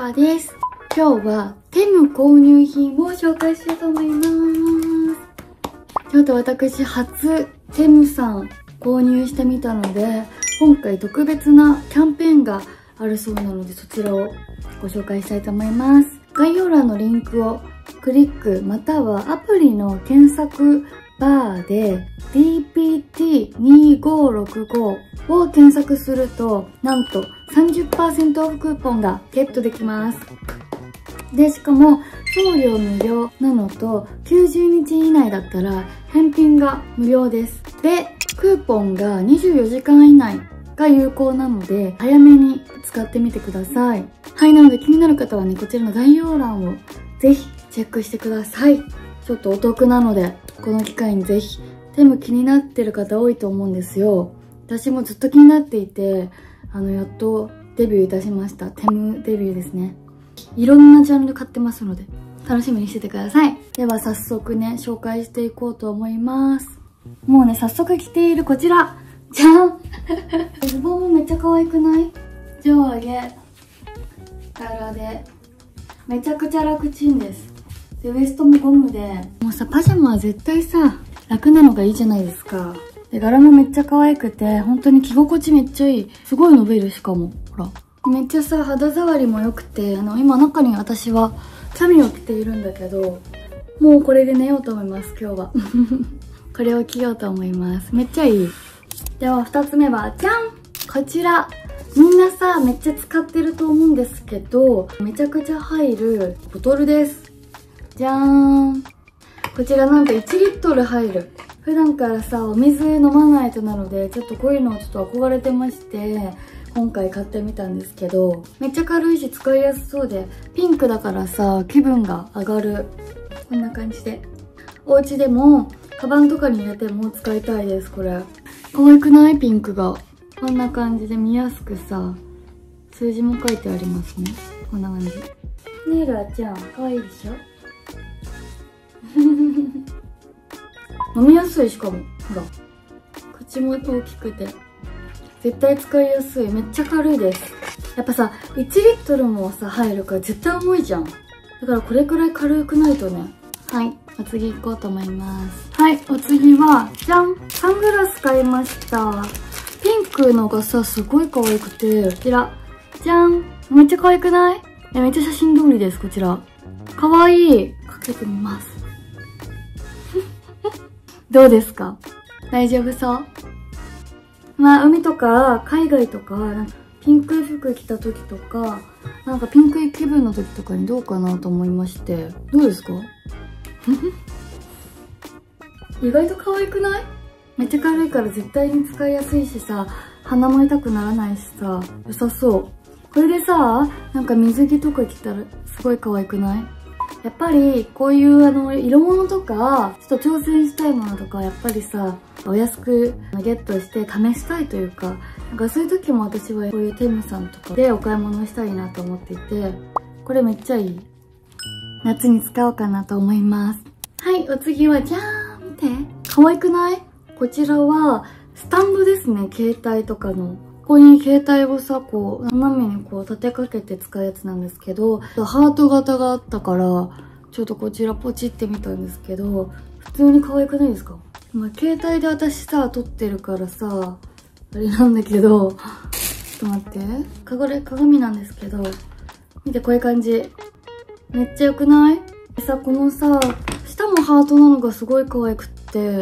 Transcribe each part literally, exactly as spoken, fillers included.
ーです。今日はテム購入品を紹介しようと思います。ちょっと私初テムさん購入してみたので、今回特別なキャンペーンがあるそうなので、そちらをご紹介したいと思います。概要欄のリンクをクリックまたはアプリの検索バーで ディーピーティーにーごーろくご を検索すると、なんと さんじゅっパーセント オフクーポンがゲットできます。で、しかも送料無料なのと、きゅうじゅうにち以内だったら返品が無料です。で、クーポンがにじゅうよじかん以内が有効なので、早めに使ってみてください。はい、なので気になる方はね、こちらの概要欄をぜひチェックしてください。ちょっとお得なので、この機会にぜひ、テム気になってる方多いと思うんですよ。私もずっと気になっていて、あの、やっとデビューいたしました。テムデビューですね。いろんなジャンル買ってますので、楽しみにしててください。では早速ね、紹介していこうと思います。もうね、早速着ているこちら。じゃんズボンもめっちゃ可愛くない？上下柄で、めちゃくちゃ楽ちんです。で、ウエストもゴムで、もうさ、パジャマは絶対さ、楽なのがいいじゃないですか。で、柄もめっちゃ可愛くて、本当に着心地めっちゃいい。すごい伸びる、しかも。ほら。めっちゃさ、肌触りも良くて、あの、今中に私は、キャミを着ているんだけど、もうこれで寝ようと思います、今日は。これを着ようと思います。めっちゃいい。では、二つ目は、じゃん！こちら。みんなさ、めっちゃ使ってると思うんですけど、めちゃくちゃ入るボトルです。じゃーん。こちらなんといちリットル入る。普段からさ、お水飲まないとなので、ちょっとこういうのをちょっと憧れてまして、今回買ってみたんですけど、めっちゃ軽いし使いやすそうで、ピンクだからさ、気分が上がる。こんな感じで。お家でも、カバンとかに入れても使いたいです、これ。可愛くない？ピンクが。こんな感じで見やすくさ、数字も書いてありますね。こんな感じ。ねえ、らーちゃん、可愛いでしょ？飲みやすい、しかも。ほら。口も大きくて。絶対使いやすい。めっちゃ軽いです。やっぱさ、いちリットルもさ、入るから絶対重いじゃん。だからこれくらい軽くないとね。はい。お次行こうと思います。はい。お次は、じゃん！サングラス買いました。ピンクのがさ、すごい可愛くて、こちら。じゃん！めっちゃ可愛くない？え、めっちゃ写真通りです、こちら。可愛い。かけてみます。どうですか？大丈夫そう？まあ、海とか、海外とか、なんかピンク服着た時とか、なんかピンク気分の時とかにどうかなと思いまして。どうですか？意外と可愛くない？めっちゃ軽いから絶対に使いやすいしさ、鼻も痛くならないしさ、良さそう。これでさ、なんか水着とか着たらすごい可愛くない？やっぱりこういうあの色物とかちょっと挑戦したいものとかやっぱりさ、お安くゲットして試したいというか、なんかそういう時も私はこういうテムさんとかでお買い物したいなと思っていて、これめっちゃいい。夏に使おうかなと思います。はい、お次はじゃーん！見て。可愛くない？こちらはスタンドですね、携帯とかの。ここに携帯をさ、こう、斜めにこう立てかけて使うやつなんですけど、ハート型があったから、ちょっとこちらポチってみたんですけど、普通に可愛くないですか？まあ、携帯で私さ、撮ってるからさ、あれなんだけど、ちょっと待って。かごれ、鏡なんですけど、見て、こういう感じ。めっちゃ良くない？でさ、このさ、下もハートなのがすごい可愛くって、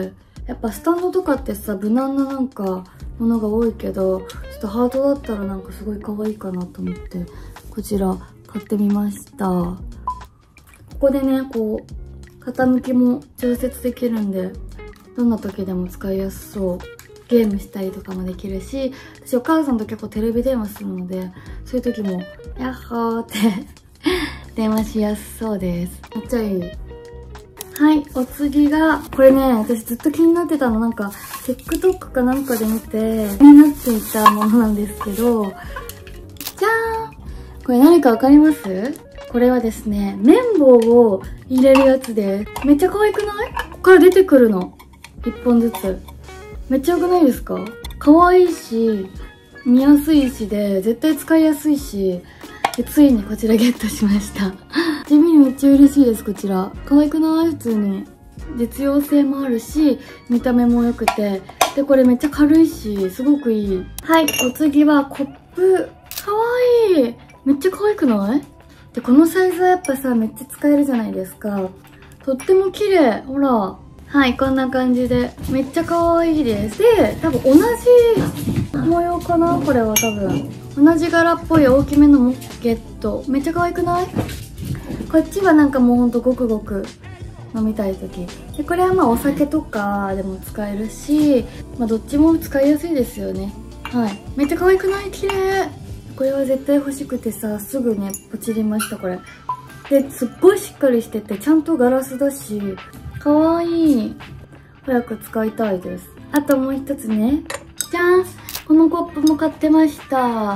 やっぱスタンドとかってさ、無難ななんか、ものが多いけど、ちょっとハートだったらなんかすごい可愛いかなと思って、こちら買ってみました。ここでね、こう、傾きも調節できるんで、どんな時でも使いやすそう。ゲームしたりとかもできるし、私お母さんと結構テレビ電話するので、そういう時も、ヤッホーって電話しやすそうです。めっちゃいい。はい、お次が、これね、私ずっと気になってたの、なんか、TikTok かなんかで見て、気になっていたものなんですけど、じゃーん！これ何かわかります？これはですね、綿棒を入れるやつで、めっちゃ可愛くない？ここから出てくるの。一本ずつ。めっちゃ良くないですか？可愛いし、見やすいしで、絶対使いやすいし、 で、ついにこちらゲットしました。地味にめっちゃ嬉しいです、こちら。可愛くない？普通に。実用性もあるし、見た目も良くて。で、これめっちゃ軽いし、すごくいい。はい、お次はコップ。かわいい。めっちゃ可愛くない？で、このサイズはやっぱさ、めっちゃ使えるじゃないですか。とっても綺麗。ほら。はい、こんな感じで。めっちゃ可愛いです。で、多分同じ模様かな？これは多分。同じ柄っぽい大きめのモッケット。めっちゃ可愛くない？こっちはなんかもうほんとごくごく飲みたい時。で、これはまあお酒とかでも使えるし、まあどっちも使いやすいですよね。はい。めっちゃ可愛くない？綺麗。これは絶対欲しくてさ、すぐね、ポチりました、これ。で、すっごいしっかりしてて、ちゃんとガラスだし、かわいい。早く使いたいです。あともう一つね。じゃん！このコップも買ってました。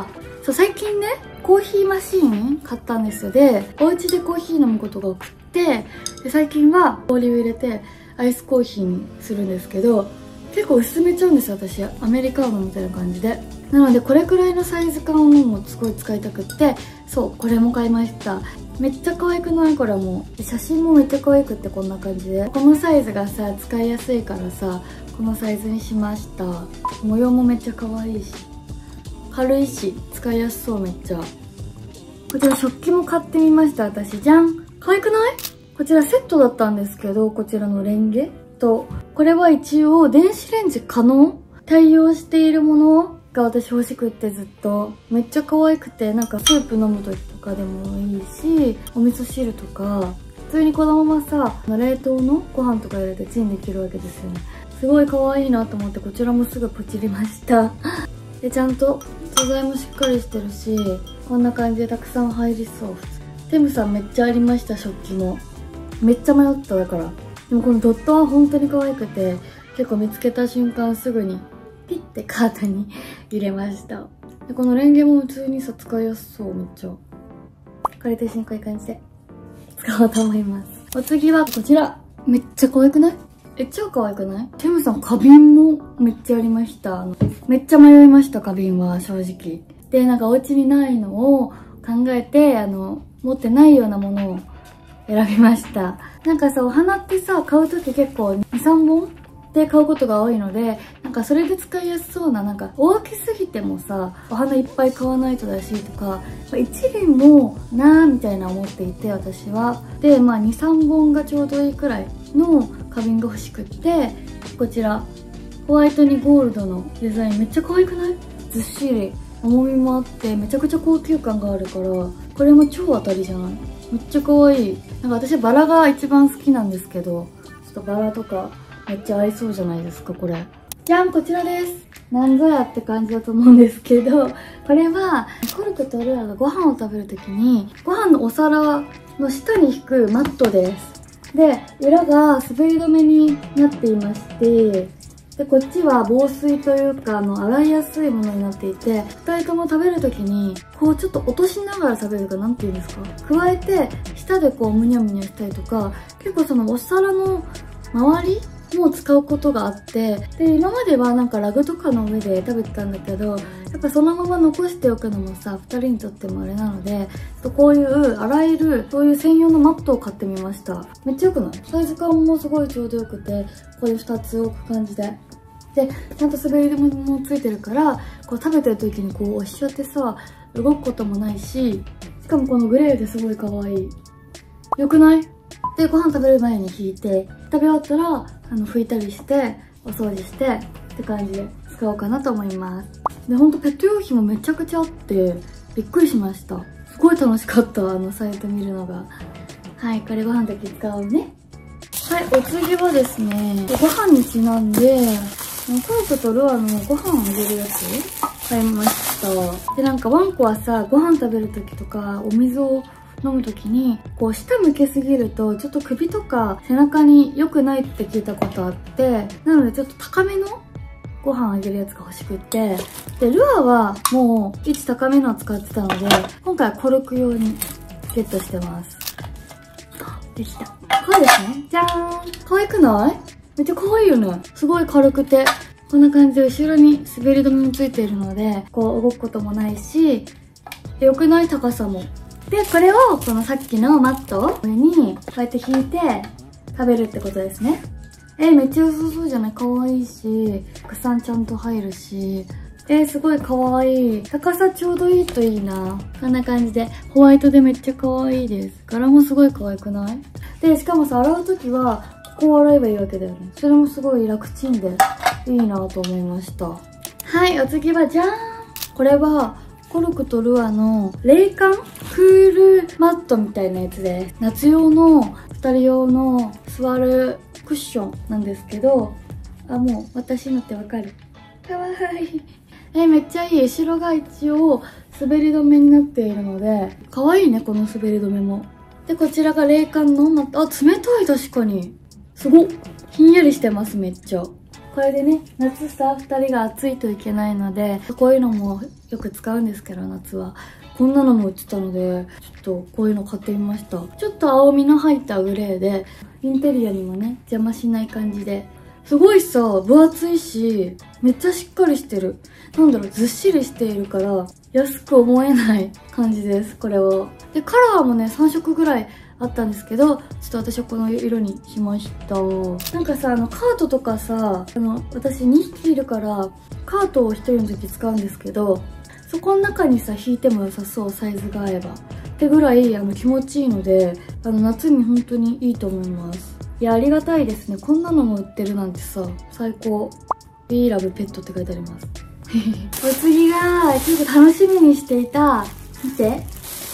そう、最近ね、コーヒーマシーン買ったんですよ。で、お家でコーヒー飲むことが多くて、で最近は氷を入れてアイスコーヒーにするんですけど、結構薄めちゃうんですよ、私。アメリカーノみたいな感じで。なので、これくらいのサイズ感をもうすごい使いたくって、そう、これも買いました。めっちゃ可愛くない？これも。写真もめっちゃ可愛くって、こんな感じで。このサイズがさ、使いやすいからさ、このサイズにしました。模様もめっちゃ可愛いし。軽いし、使いやすそう、めっちゃ。こちら食器も買ってみました、私。じゃん！可愛くない？こちらセットだったんですけど、こちらのレンゲと、これは一応電子レンジ可能？対応しているものが私欲しくってずっと。めっちゃ可愛くて、なんかスープ飲む時とかでもいいし、お味噌汁とか、普通にこのままさ、冷凍のご飯とか入れてチンできるわけですよね。すごい可愛いなと思って、こちらもすぐポチりました。で、ちゃんと素材もしっかりしてるし、こんな感じでたくさん入りそう。テムさんめっちゃありました、食器も。めっちゃ迷っただから。でもこのドットは本当に可愛くて、結構見つけた瞬間すぐにピッてカートに入れました。で、このレンゲも普通にさ、使いやすそう、めっちゃ。これと一緒にこういう感じで使おうと思います。お次はこちら。めっちゃ可愛くない？え、超可愛くない？テムさん、花瓶もめっちゃありました。あのめっちゃ迷いました、花瓶は、正直。で、なんかお家にないのを考えて、あの、持ってないようなものを選びました。なんかさ、お花ってさ、買うとき結構に、さんぼんで買うことが多いので、なんかそれで使いやすそうな、なんか大きすぎてもさ、お花いっぱい買わないとだしとか、一輪もなーみたいな思っていて、私は。で、まあに、さんぼんがちょうどいいくらいの花瓶が欲しくって、こちら、ホワイトにゴールドのデザインめっちゃ可愛くない？ずっしり。重みもあって、めちゃくちゃ高級感があるから、これも超当たりじゃない？めっちゃ可愛い。なんか私バラが一番好きなんですけど、ちょっとバラとかめっちゃ合いそうじゃないですか、これ。じゃん、こちらです。なんぞやって感じだと思うんですけど、これは、コルクとルアがご飯を食べるときに、ご飯のお皿の下に引くマットです。で、裏が滑り止めになっていまして、で、こっちは防水というか、あの、洗いやすいものになっていて、二人とも食べるときに、こうちょっと落としながら食べるか、なんて言うんですか？加えて、舌でこう、むにゃむにゃしたりとか、結構そのお皿の周りも使うことがあって、で、今まではなんかラグとかの上で食べてたんだけど、やっぱそのまま残しておくのもさ、二人にとってもあれなので、こういう洗える、そういう専用のマットを買ってみました。めっちゃ良くない？サイズ感もすごいちょうど良くて、こういう二つ置く感じで。で、ちゃんと滑り止めもついてるから、こう食べてる時にこう押しちゃってさ、動くこともないし、しかもこのグレーですごい可愛い。よくない？で、ご飯食べる前に引いて、食べ終わったら、あの、拭いたりして、お掃除して、って感じで使おうかなと思います。で、ほんとペット用品もめちゃくちゃあって、びっくりしました。すごい楽しかった、あのサイト見るのが。はい、これご飯の時使うね。はい、お次はですね、ご飯にちなんで、コルクとルアのご飯をあげるやつ買いました。で、なんかワンコはさ、ご飯食べる時とか、お水を飲む時に、こう下向けすぎると、ちょっと首とか背中に良くないって聞いたことあって、なのでちょっと高めのご飯あげるやつが欲しくって、で、ルアはもう位置高めのを使ってたので、今回はコルク用にゲットしてます。できた。これですね。じゃーん。可愛くない？めっちゃ可愛いよね。すごい軽くて。こんな感じで後ろに滑り止めもついているので、こう動くこともないし、 でよくない？高さも。でこれをこのさっきのマット上にこうやって引いて食べるってことですね。えめっちゃ良さそうじゃない？可愛いし、たくさんちゃんと入るし、えー、すごい可愛い。高さちょうどいいといいな。こんな感じでホワイトでめっちゃ可愛いです。柄もすごい可愛くない？でしかもさ、洗う時はここを洗えばいいわけだよね。それもすごい楽ちんでいいなと思いました。はい、お次はじゃーん。これはコルクとルアの冷感クールマットみたいなやつで、夏用のふたり用の座るクッションなんですけど、あ、もう私のってわかる？かわいい。え、めっちゃいい。後ろが一応滑り止めになっているので、かわいいね、この滑り止めも。で、こちらが冷感のマット。あ、冷たい、確かに。すごっ。ひんやりしてます、めっちゃ。これでね、夏さ、ふたりが暑いといけないので、こういうのもよく使うんですけど、夏は。こんなのも売ってたので、ちょっとこういうの買ってみました。ちょっと青みの入ったグレーで、インテリアにもね、邪魔しない感じで。すごいさ、分厚いし、めっちゃしっかりしてる。なんだろう、ずっしりしているから、安く思えない感じです、これは。で、カラーもね、さんしょくぐらいあったんですけど、ちょっと私はこの色にしました。なんかさ、あの、カートとかさ、あの、私にひきいるから、カートをひとりの時使うんですけど、そこの中にさ、引いても良さそう、サイズが合えば。ってぐらい、あの、気持ちいいので、あの、夏に本当にいいと思います。いや、ありがたいですね。こんなのも売ってるなんてさ、最高。We love pet って書いてあります。お次が、ちょっと楽しみにしていた、見て。じゃん。い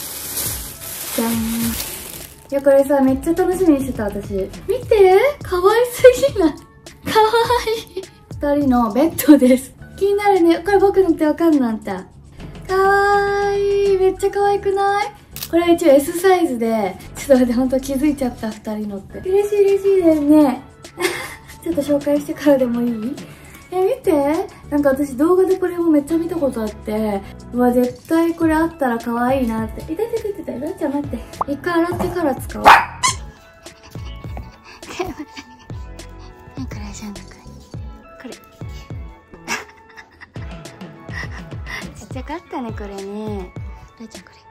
や、これさ、めっちゃ楽しみにしてた、私。見て、かわいすぎない。かわいい。二人のベッドです。気になるね。これ僕のってわかんなんた。かわいい。めっちゃ可愛くない？これは一応 エス サイズで、ちょっと待って、ほんと気づいちゃった、二人のって。嬉しい嬉しいだよね。ちょっと紹介してからでもいい？え、見て。なんか私動画でこれもめっちゃ見たことあって、うわ、絶対これあったら可愛いなって。いたいたいたいた、ルアちゃん待って。一回洗ってから使おう。これじゃなくて。これ。ちっちゃかったね、これね。ルアちゃんこれ。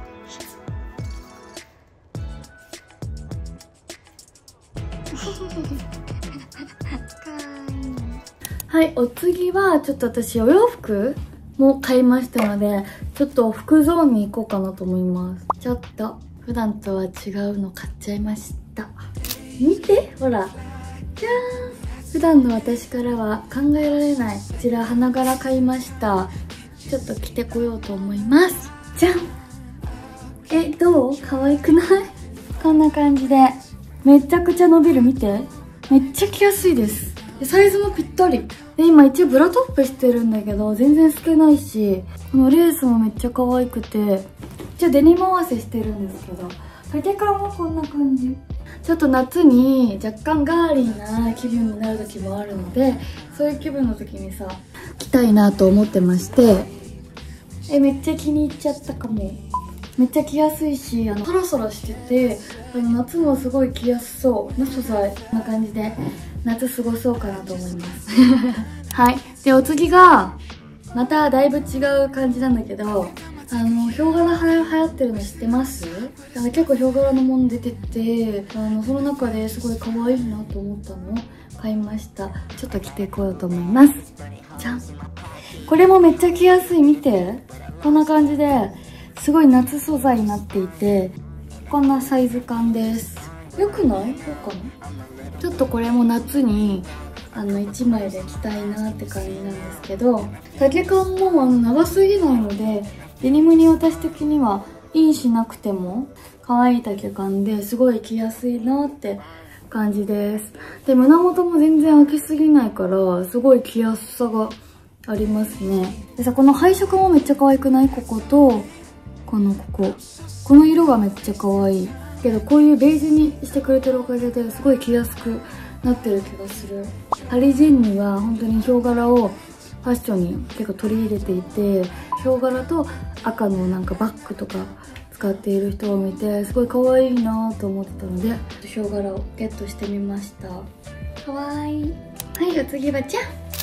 はい、お次はちょっと私お洋服も買いましたので、ちょっと服ゾーンに行こうかなと思います。ちょっと普段とは違うの買っちゃいました。見て、ほら、じゃーん。普段の私からは考えられない、こちら花柄買いました。ちょっと着てこようと思います。じゃん。え、どう？可愛くない？こんな感じでめちゃくちゃ伸びる。見て、めっちゃ着やすいです。でサイズもぴったりで、今一応ブラトップしてるんだけど全然透けないし、このレースもめっちゃ可愛くて、一応デニム合わせしてるんですけど、丈感はこんな感じ。ちょっと夏に若干ガーリーな気分になる時もあるので、そういう気分の時にさ着たいなと思ってまして、えめっちゃ気に入っちゃったかも。めっちゃ着やすいし、あのサラサラしてて、あの夏もすごい着やすそうな素材。こんな感じで夏過ごそうかなと思いますはい。でお次がまただいぶ違う感じなんだけど、あのヒョウ柄流行ってるの知ってます？なんか結構ヒョウ柄のもの出てて、あのその中ですごい可愛いなと思ったのを買いました。ちょっと着ていこうと思います。じゃん。これもめっちゃ着やすい。見て、こんな感じですごい夏素材になっていて、こんなサイズ感です。よくない？どうかな？ちょっとこれも夏にあのいちまいで着たいなって感じなんですけど、丈感もあの長すぎないので、デニムに私的にはインしなくても可愛い丈感ですごい着やすいなって感じです。で胸元も全然開きすぎないからすごい着やすさがありますね。でさ、この配色もめっちゃ可愛くない？こことこのここ、この色がめっちゃ可愛いけど、こういうベージュにしてくれてるおかげですごい着やすくなってる気がする。ハリジェンには本当にヒョウ柄をファッションに結構取り入れていて、ヒョウ柄と赤のなんかバッグとか使っている人を見てすごい可愛いなと思ってたので、ヒョウ柄をゲットしてみました。可愛い。はい、お次はじゃん。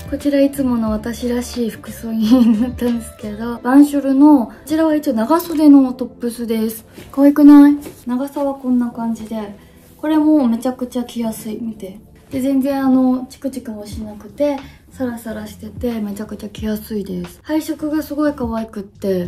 こちらいつもの私らしい服装になったんですけど、バンショルの、こちらは一応長袖のトップスです。可愛くない？長さはこんな感じで、これもめちゃくちゃ着やすい。見て。で、全然あの、チクチクもしなくて、サラサラしてて、めちゃくちゃ着やすいです。配色がすごい可愛くって、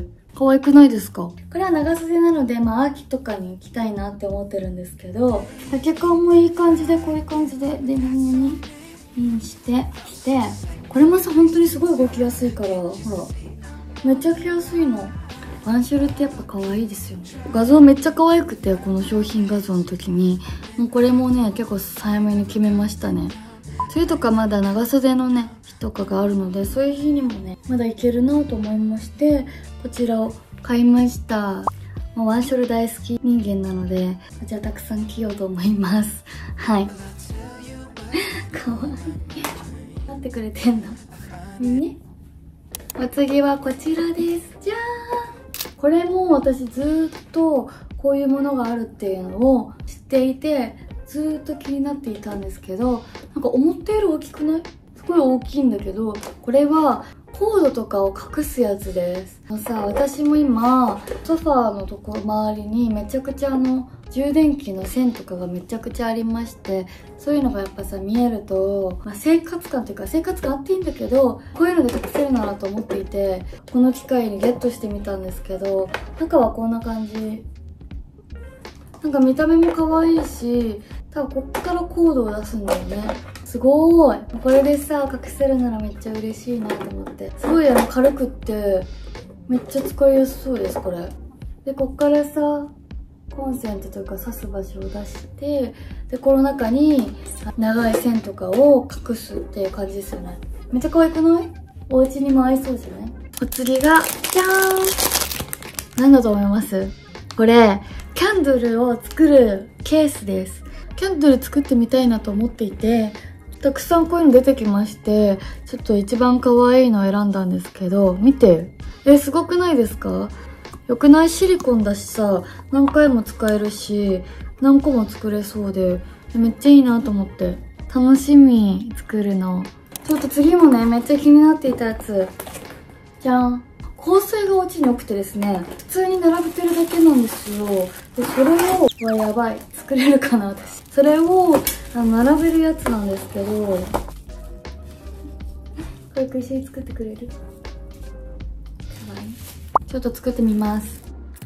可愛くないですか？これは長袖なので、まあ秋とかに着たいなって思ってるんですけど、丈感もいい感じで、こういう感じで、デニムにインして着て、これもさ、本当にすごい動きやすいから、ほら、めっちゃ着やすいの。バンショルってやっぱ可愛いですよね。画像めっちゃ可愛くて、この商品画像の時に、もうこれもね、結構早めに決めましたね。梅雨とかまだ長袖のね、日とかがあるので、そういう日にもね、まだいけるなと思いまして、こちらを買いました。もうワンショル大好き人間なので、こちらたくさん着ようと思います。はい。かわいい。待ってくれてんの。ね。お次はこちらです。じゃーん。これも私ずーっとこういうものがあるっていうのを知っていて、ずーっと気になっていたんですけど、なんか思ったより大きくない？すごい大きいんだけど、これはコードとかを隠すやつです。あのさ、私も今、ソファーのところ周りにめちゃくちゃあの、充電器の線とかがめちゃくちゃありまして、そういうのがやっぱさ、見えると、まあ、生活感というか、生活感あっていいんだけど、こういうので隠せるならと思っていて、この機会にゲットしてみたんですけど、中はこんな感じ。なんか見た目も可愛いし、多分こっからコードを出すんだよね。すごーい。これでさ、隠せるならめっちゃ嬉しいなと思って。すごいあの軽くって、めっちゃ使いやすそうです、これ。で、こっからさ、コンセントというか挿す場所を出して、で、この中に長い線とかを隠すっていう感じですよね。めっちゃ可愛くない？お家にも合いそうじゃない？お次が、じゃーん！何だと思います？これ、キャンドルを作るケースです。キャンドル作ってみたいなと思っていて、たくさんこういうの出てきまして、ちょっと一番可愛いのを選んだんですけど、見て。え、すごくないですか？よくない？シリコンだしさ、何回も使えるし、何個も作れそうで、めっちゃいいなと思って。楽しみ、作るの。ちょっと次もね、めっちゃ気になっていたやつ。じゃん。香水がお家に多くてですね、普通に並べてるだけなんですよ。で、それを、うわ、やばい。作れるかな、私。それを、あの、並べるやつなんですけど、これ一緒に作ってくれる？ちょっと作ってみます。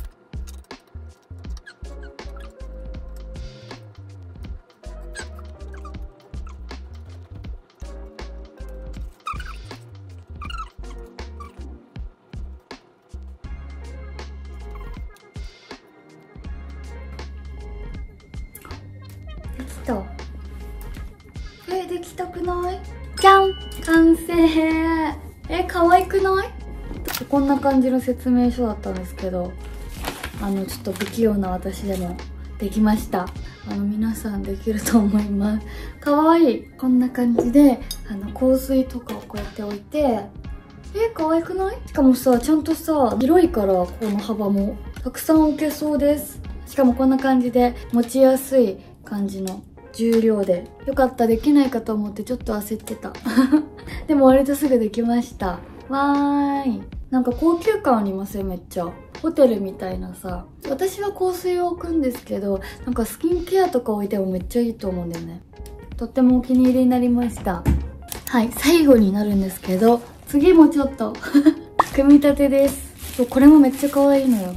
できた。え、できたくない？じゃん！完成！え、可愛くない？こんな感じの説明書だったんですけど、あの、ちょっと不器用な私でもできました。あの、皆さんできると思います。かわいい。こんな感じで、あの、香水とかをこうやって置いて、え、可愛くない？しかもさ、ちゃんとさ、広いから、この幅も。たくさん置けそうです。しかもこんな感じで、持ちやすい感じの重量で。よかった、できないかと思ってちょっと焦ってた。でも割とすぐできました。わーい。なんか高級感ありますよ、めっちゃ。ホテルみたいなさ。私は香水を置くんですけど、なんかスキンケアとか置いてもめっちゃいいと思うんだよね。とってもお気に入りになりました。はい、最後になるんですけど、次もちょっと、組み立てです。そう、これもめっちゃ可愛いのよ。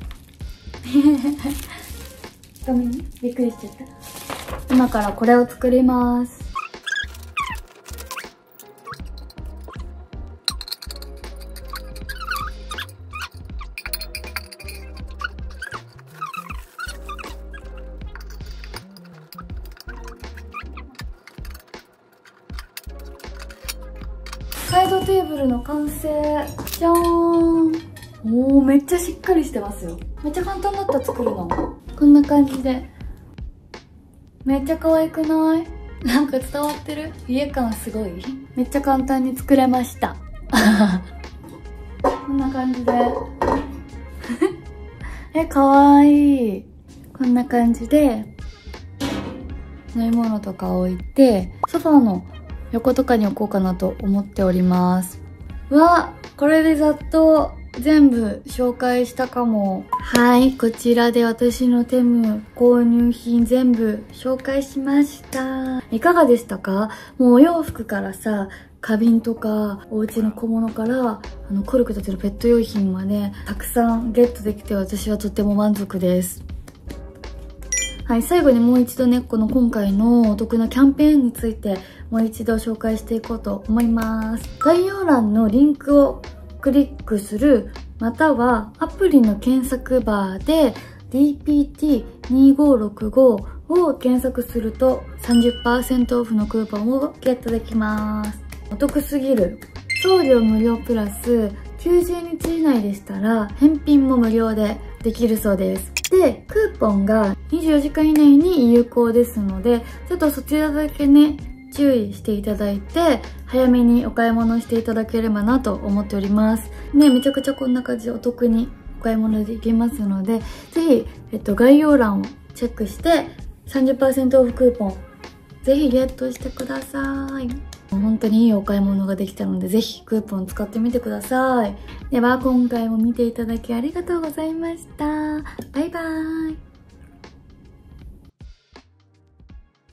ごめんね、びっくりしちゃった。今からこれを作ります。サイドテーブルの完成。じゃーん。おー、めっちゃしっかりしてますよ。めっちゃ簡単だった作るの。こんな感じで。めっちゃ可愛くない？なんか伝わってる？家感すごい？めっちゃ簡単に作れました。こんな感じで。え、かわいい。こんな感じで、飲み物とか置いて、ソファーの横とかに置こうかなと思っております。わ、これでざっと全部紹介したかも。はい、こちらで私のテム購入品全部紹介しました。いかがでしたか？もうお洋服からさ、花瓶とかお家の小物からあのコルク立てるペット用品までたくさんゲットできて私はとっても満足です。はい、最後にもう一度ね、この今回のお得なキャンペーンについてもう一度紹介していこうと思います。概要欄のリンクをクリックする、またはアプリの検索バーで ディーピーティーにごろくご を検索すると さんじゅっパーセント オフのクーポンをゲットできます。お得すぎる。送料無料プラスきゅうじゅうにち以内でしたら返品も無料でできるそうです。で、クーポンがにじゅうよじかん以内に有効ですので、ちょっとそちらだけね、注意していただいて、早めにお買い物していただければなと思っております。ね、めちゃくちゃこんな感じでお得にお買い物できますので、ぜひ、えっと、概要欄をチェックして、さんじゅっパーセント オフクーポン、ぜひゲットしてください。本当にいいお買い物ができたので、ぜひクーポン使ってみてください。では、今回も見ていただきありがとうございました。バイバーイ。